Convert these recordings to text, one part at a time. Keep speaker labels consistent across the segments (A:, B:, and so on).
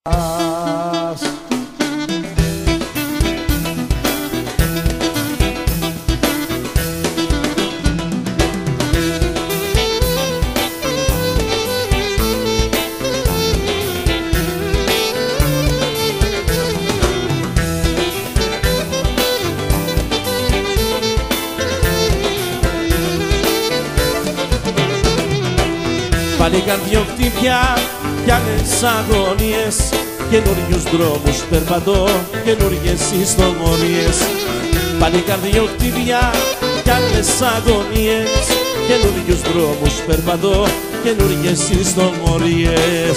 A: Πάλι καρδιό χτυπιά κι άλλες αγωνίες, καινούριους δρόμους περπατώ, καινούριες ιστορίες. Πάλι καρδιό χτυπιά κι άλλες αγωνίες, καινούριους δρόμους περπατώ, καινούριες ιστορίες.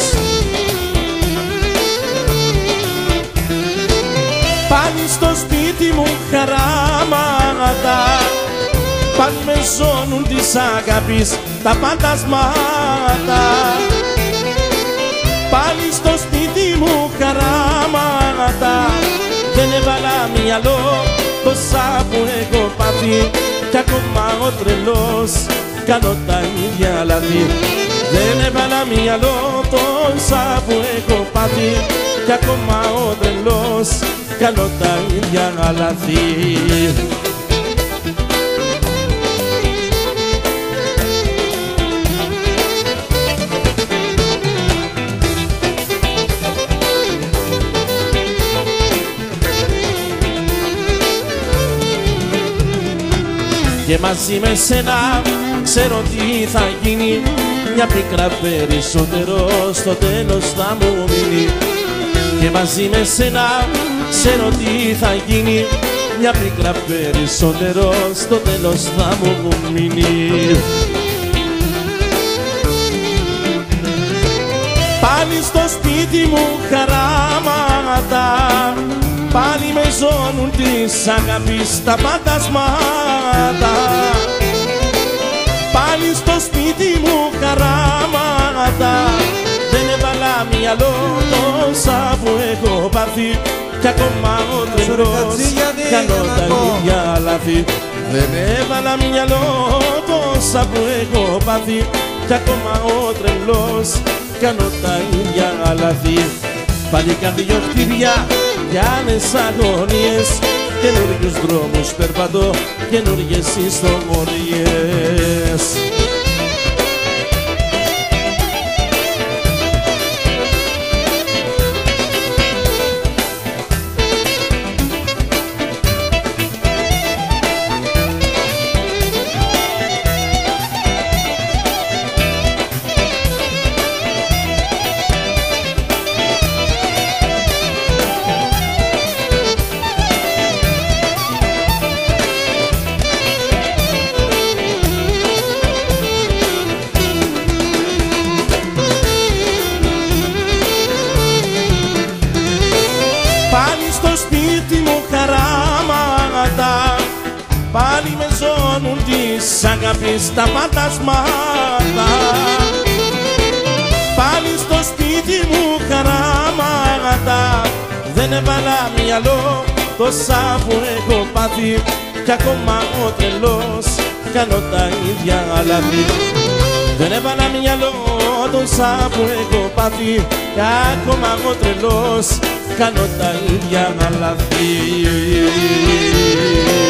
A: Πάλι στο σπίτι μου χαράματα, πάλι με ζώνουν της αγάπης τα φαντασμάτα. Πάλι στο σπίτι μου χαράματα, δεν έβαλα μυαλό τόσα που έχω πάθει, κι ακόμα ο τρελός κάνω τα ίδια λάθη. Δεν έβαλα μυαλό τόσα που έχω πάθει, κι ακόμα ο τρελός κάνω τα ίδια λάθη. Και μαζί με σένα ξέρω τι θα γίνει, μια πίκρα περισσότερο στο τέλος θα μου μείνει. Και μαζί με σένα ξέρω τι θα γίνει, μια πίκρα περισσότερο στο τέλος θα μου μείνει. Πάλι στο σπίτι μου χαράματα, πάλι με ζώνουν της αγάπης τα φαντασμάτα. Πάλι στο σπίτι μου χαράματα, δεν έβαλα μυαλό τόσα που έχω πάθει, κι ακόμα ο τρελός κάνω τα ίδια λάθη. Δεν έβαλα μυαλό τόσα που έχω πάθει, κι ακόμα ο τρελός κάνω τα ίδια λάθη. Πάλι καρδιό χτυπιά κι άλλες αγωνίες, καινούριους δρόμους περπατώ, καινούριες ιστορίες. Πάλι στο σπίτι μου χαράματα, πάλι με ζώνουν της αγάπης τα φαντασμάτα. Πάλι στο σπίτι μου χαράματα, δεν έβαλα μυαλό τόσα που έχω πάθει, κι ακόμα ο τρελός κάνω τα ίδια λάθη. Δεν έβαλα μυαλό τόσα που έχω πάθει, κι ακόμα ο τρελός κάνω τα ίδια λάθη.